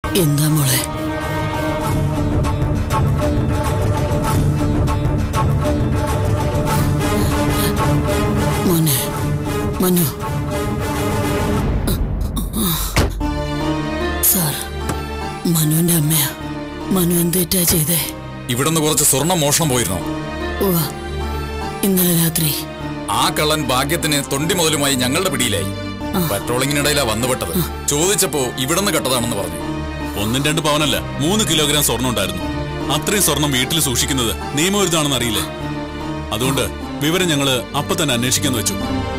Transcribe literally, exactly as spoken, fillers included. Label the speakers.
Speaker 1: എന്താ മോളെ? മോനെ, മനു. സാർ, മനുവിന്റെ അമ്മയാ. മനു എന്തേറ്റാ ചെയ്തേ?
Speaker 2: ഇവിടുന്ന് കുറച്ച് സ്വർണം മോഷണം പോയിരുന്നോ?
Speaker 1: ഓ, ഇന്നലെ രാത്രി.
Speaker 2: ആ കള്ളൻ ഭാഗ്യത്തിന് തൊണ്ടി മുതലുമായി ഞങ്ങളുടെ പിടിയിലായി. പട്രോളിങ്ങിനിടയിലാ വന്നുപെട്ടത്. ചോദിച്ചപ്പോ ഇവിടുന്ന് കെട്ടതാണെന്ന് പറഞ്ഞു.
Speaker 3: ഒന്നും രണ്ട് പവനല്ല, മൂന്ന് കിലോഗ്രാം സ്വർണം ഉണ്ടായിരുന്നു. അത്രയും സ്വർണം വീട്ടിൽ സൂക്ഷിക്കുന്നത് നിയമവിരുദ്ധാണെന്ന് അറിയില്ലേ? അതുകൊണ്ട് വിവരം ഞങ്ങള് അപ്പൊ തന്നെ അന്വേഷിക്കാന്ന് വെച്ചു.